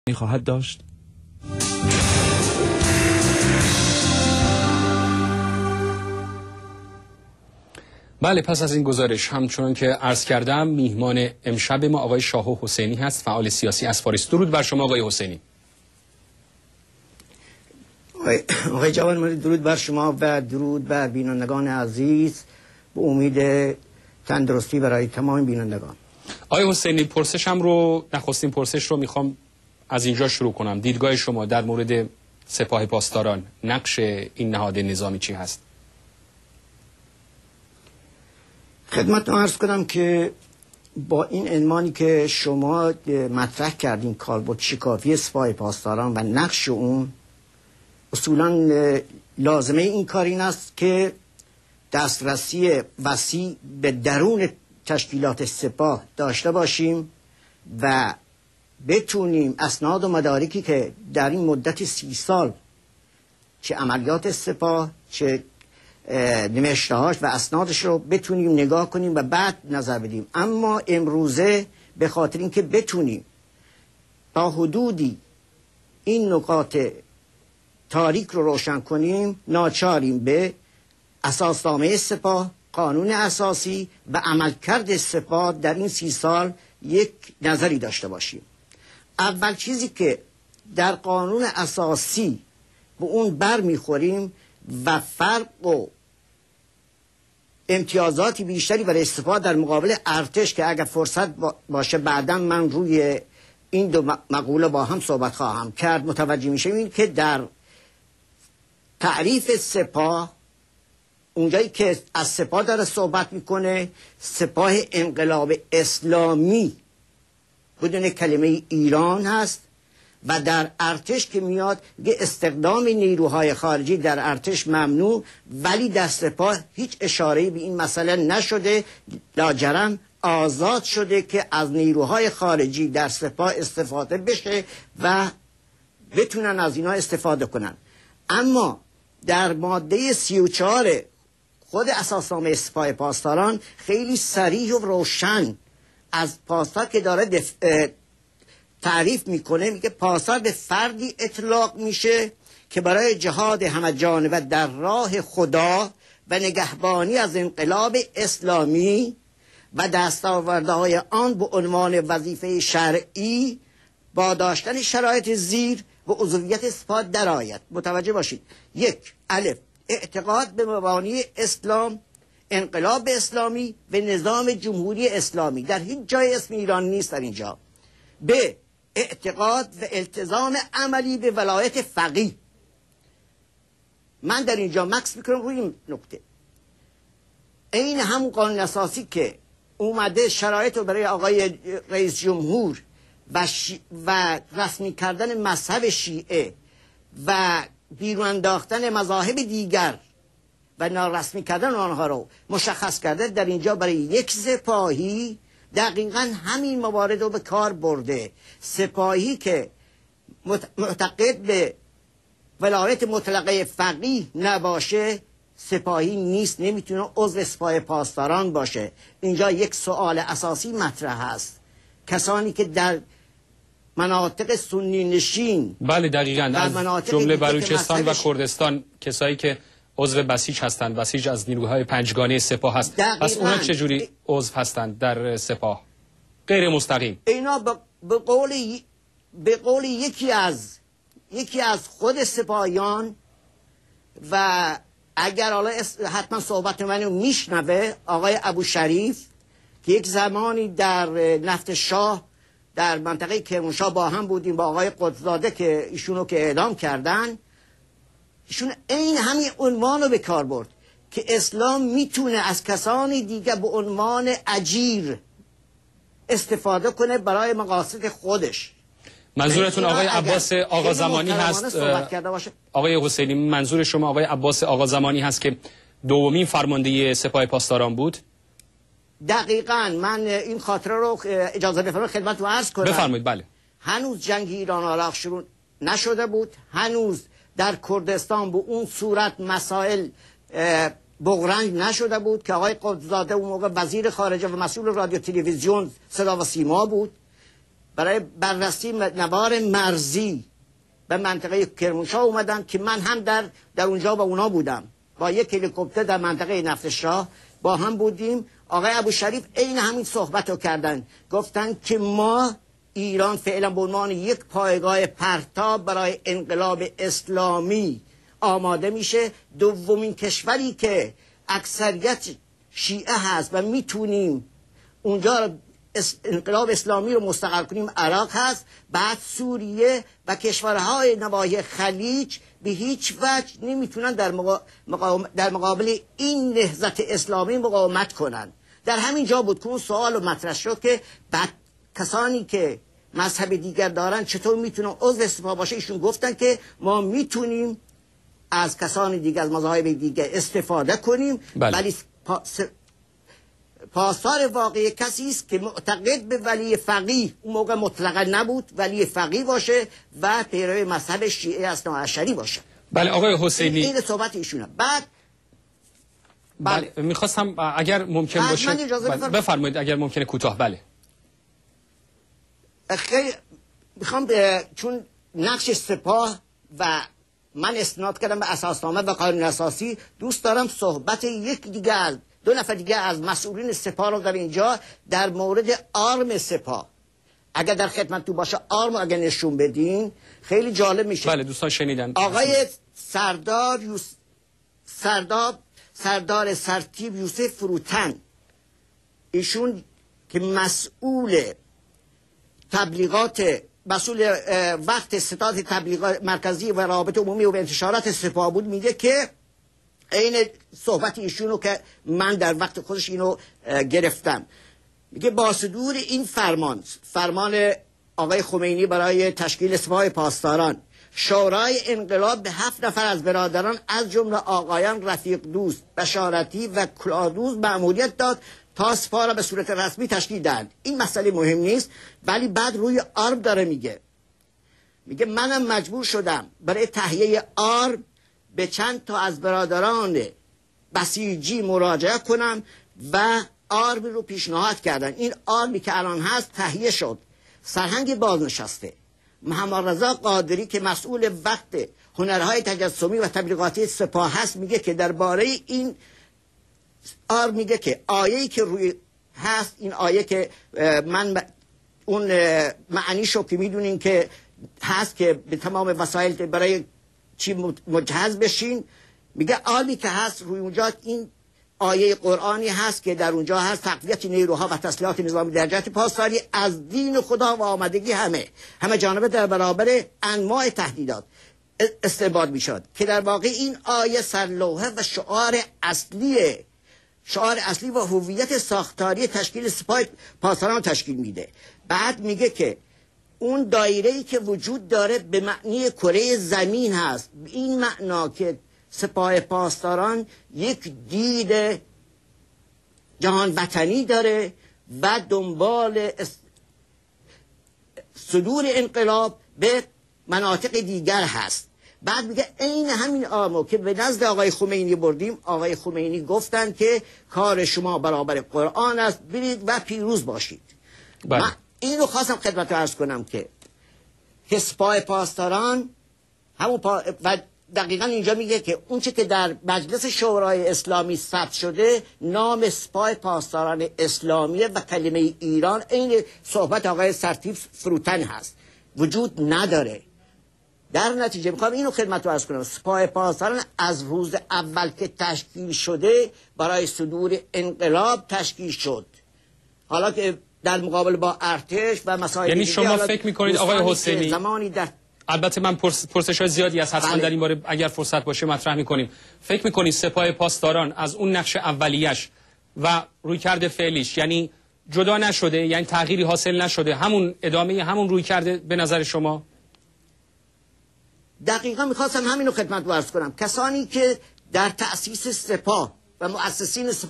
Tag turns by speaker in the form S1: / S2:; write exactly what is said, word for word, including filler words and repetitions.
S1: خواهد داشت؟
S2: بله، پس از این گزارش همچون که عرض کردم میهمان امشب ما آقای شاه حسینی هست، فعال سیاسی از فارس. درود بر شما آقای حسینی.
S3: آقای جوانمردی درود بر شما و درود بر بینندگان عزیز، به امید تندرستی برای تمام بینندگان.
S2: آقای حسینی، پرسشم رو نخستین پرسش رو میخوام از اینجا شروع کنم. دیدگاه شما در مورد سپاه پاسداران، نقش این نهاد نظامی چی هست؟
S3: خدمت عرض کنم که با این عنوانی که شما مطرح کردین، کاربرد شکافی سپاه پاسداران و نقش اون، اصولا لازمه این کار این است که دسترسی وسیع به درون تشکیلات سپاه داشته باشیم و بتونیم اسناد و مدارکی که در این مدت سی سال چه عملیات سپاه چه نوشته‌هاش و اسنادش رو بتونیم نگاه کنیم و بعد نظر بدیم. اما امروزه به خاطر اینکه بتونیم تا حدودی این نکات تاریک رو روشن کنیم، ناچاریم به اساسنامه سپاه، قانون اساسی و عملکرد سپاه در این سی سال یک نظری داشته باشیم. اول چیزی که در قانون اساسی به اون بر میخوریم و فرق و امتیازاتی بیشتری برای سپاه در مقابل ارتش که اگر فرصت باشه بعدا من روی این دو مقوله با هم صحبت خواهم کرد، متوجه میشیم این که در تعریف سپاه، اونجایی که از سپاه داره صحبت میکنه، سپاه انقلاب اسلامی بدون کلمه ایران هست و در ارتش که میاد یه استخدام نیروهای خارجی در ارتش ممنوع، ولی در سپاه هیچ اشاره‌ای به این مسئله نشده، لاجرم آزاد شده که از نیروهای خارجی در سپاه استفاده بشه و بتونن از اینا استفاده کنن. اما در ماده سی و چهار خود اساسنامه سپاه پاسداران خیلی صریح و روشن از پاسدار که داره دف... تعریف میکنه، میگه پاسدار به فردی اطلاق میشه که برای جهاد همه جانبه در راه خدا و نگهبانی از انقلاب اسلامی و دستاوردهای آن به عنوان وظیفه شرعی با داشتن شرایط زیر و عضویت سپاه درآید. متوجه باشید. یک، الف، اعتقاد به مبانی اسلام، انقلاب اسلامی و نظام جمهوری اسلامی. در هیچ جای اسم ایران نیست در اینجا. ب، اعتقاد و التزام عملی به ولایت فقیه. من در اینجا مکس میکنم روی این نکته. این همون قانون اساسی که اومده شرایط رو برای آقای رئیس جمهور و, شی... و رسمی کردن مذهب شیعه و بیرون انداختن مذاهب دیگر و نارسمی کردن آنها رو مشخص کرده، در اینجا برای یک سپاهی دقیقا همین موارد رو به کار برده. سپاهی که معتقد به ولایت مطلقه فقیه نباشه سپاهی نیست، نمیتونه عضو سپاه پاسداران باشه. اینجا یک سوال اساسی مطرح هست. کسانی که در مناطق سنی نشین،
S2: بله دقیقاً، از جمله بلوچستان و کردستان، کسایی که عضو بسیج هستند، بسیج از نیروهای پنجگانه سپاه هست، پس اونا چجوری عضو هستند در سپاه غیر مستقیم؟
S3: اینا به قول به قول یکی از یکی از خود سپاهیان، و اگر حالا حتما صحبت منو میشنوه، آقای ابو شریف که یک زمانی در نفت شاه در منطقه کرمانشاه با هم بودیم با آقای قدس‌زاده که ایشونو که اعدام کردن، ایشون این همین عنوان رو به کار برد که اسلام میتونه از کسانی دیگه به عنوان اجیر استفاده کنه برای مقاصد خودش.
S2: منظورتون آقای عباس آقا زمانی هست؟ آقای حسینی، منظور شما آقای عباس آقا زمانی هست که دومین فرمانده سپاه پاسداران بود؟
S3: دقیقاً. من این خاطره رو اجازه بفرمایید خدمت رو عرض کنم.
S2: بفرمایید. بله.
S3: هنوز جنگ ایران و عراق شروع نشده بود، هنوز در کردستان به اون صورت مسائل بغرنج نشده بود که آقای قدس‌زاده اون موقع وزیر خارجه و مسئول رادیو تلویزیون صدا و سیما بود برای بررسی نوار مرزی به منطقه کرمانشاه اومدن که من هم در در اونجا با اونا بودم، با یک هلیکوپتر در منطقه نفت شاه با هم بودیم. آقای ابوشریف عین همین صحبت رو کردن، گفتن که ما ایران فعلا به عنوان یک پایگاه پرتاب برای انقلاب اسلامی آماده میشه. دومین کشوری که اکثریت شیعه هست و میتونیم اونجا انقلاب اسلامی رو مستقر کنیم عراق هست، بعد سوریه و کشورهای نواحی خلیج به هیچ وجه نمیتونن در, مقا... مقاوم... در مقابل این نهضت اسلامی مقاومت کنن. در همین جا بود که اون سوال مطرح شد که بعد کسانی که مذهب دیگر دارن چطور میتونن عضو سپاه باشه. ایشون گفتن که ما میتونیم از کسان دیگر از مذاهب دیگر استفاده کنیم،
S2: بله.
S3: ولی پا... س... پاسدار واقعی کسی است که معتقد به ولی فقیه، اون موقع مطلقا نبود، ولی فقیه باشه و پیرو مذهب شیعه اثناعشری باشه.
S2: بله آقای حسینی،
S3: این صحبت ایشونه. بعد
S2: بله, بله. میخواستم اگر ممکن باشه بله. بفرمایید اگر ممکنه کوتاه. بله
S3: خیلی میخوام چون نقش سپاه و من استناد کردم به اساسنامه و قانون اساسی، دوست دارم صحبت یک دیگر دو نفر دیگه از مسئولین سپاه رو در اینجا در مورد آرم سپاه، اگر در خدمت تو باشه آرم اگر نشون بدین خیلی جالب میشه.
S2: بله دوستان شنیدن.
S3: آقای سردار یوس... سردار سردار سرتیب یوسف فروتن، ایشون که مسئول تبلیغات مسئول وقت ستاد تبلیغات مرکزی و رابطه عمومی و انتشارات سپاه بود، میگه که این صحبت ایشونو که من در وقت خودش اینو گرفتم، میگه با صدور این فرمان فرمان آقای خمینی برای تشکیل سپاه پاسداران، شورای انقلاب به هفت نفر از برادران از جمله آقایان رفیق دوست، بشارتی و کلادوز مأموریت داد تا سپاه را به صورت رسمی تشکیل دهند. این مسئله مهم نیست، ولی بعد روی آرم داره میگه میگه منم مجبور شدم برای تهیه آرم به چند تا از برادران بسیجی مراجعه کنم و آرمی رو پیشنهاد کردن. این آرمی که الان هست تهیه شد، سرهنگ بازنشسته محمد رضا قادری که مسئول وقت هنرهای تجسمی و تبلیغاتی سپاه هست میگه که درباره این آرم میگه که آیه‌ای که روی هست، این آیه که من اون معنیشو که میدونین که هست که به تمام وسایل برای چی مجهز بشین، میگه آلی که هست روی اونجا این آیه قرآنی هست که در اونجا هست تقویت نیروها و تسلیحات نظامی در جهت پاسداری از دین خدا و آمادگی همه همه جانبه در برابر انواع تهدیدات استنباط میشد، که در واقع این آیه سرلوحه و شعار اصلی شعار اصلی و هویت ساختاری تشکیل سپاه پاسداران تشکیل میده. بعد میگه که اون دایره‌ای که وجود داره به معنی کره زمین هست، این معنا که سپاه پاسداران یک دید جهان وطنی داره و دنبال صدور انقلاب به مناطق دیگر هست. بعد میگه عین همین آمو که به نزد آقای خمینی بردیم، آقای خمینی گفتن که کار شما برابر قرآن است، برید و پیروز باشید.
S2: بله.
S3: من اینو خواستم خدمت رو عرض کنم که سپاه پاسداران همون پا و دقیقا اینجا میگه که اون چه که در مجلس شورای اسلامی ثبت شده نام سپاه پاسداران اسلامیه و کلمه ایران این صحبت آقای سرتیب فروتن هست، وجود نداره. در نتیجه میخوام اینو خدمت رو عرض کنم، سپاه پاسداران از روز اول که تشکیل شده برای صدور انقلاب تشکیل شد. حالا که در مقابل با ارتش و مسائل
S2: یعنی شما فکر میکنید آقای حسینی
S3: زمانی در
S2: البته من پرس، پرسش های زیادی از حتما
S3: بله.
S2: در این باره اگر فرصت باشه مطرح میکنیم، فکر میکنید سپاه پاسداران از اون نقش اولیش و رویکرد فعلیش یعنی جدا نشده، یعنی تغییری حاصل نشده، همون ادامه همون رویکرد به نظر شما؟
S3: دقیقا میخواستم همینو خدمت رو عرض کنم. کسانی که در تأسیس سپاه و مؤسسین سپاه